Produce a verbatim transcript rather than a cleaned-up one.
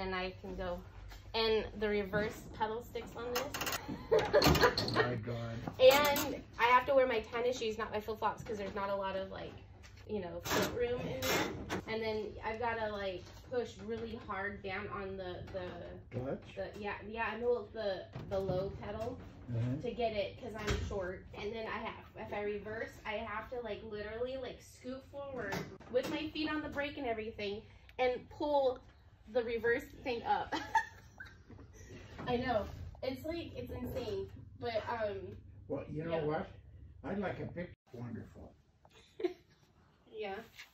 then I can go. And the reverse pedal sticks on this. Oh my God. And I have to wear my tennis shoes, not my flip-flops, because there's not a lot of, like, you know, foot room in there. And then I've got to, like, push really hard down on the, the, Clutch? the yeah, yeah, I know the, the low pedal Mm-hmm. to get it, because I'm short. And then I have, if I reverse, I have to, like, literally, like, scoot forward with my feet on the brake and everything and pull the reverse thing up. I know. It's like, it's insane. But, um... Well, you know yeah. what? I'd like a picture. Wonderful. Yeah.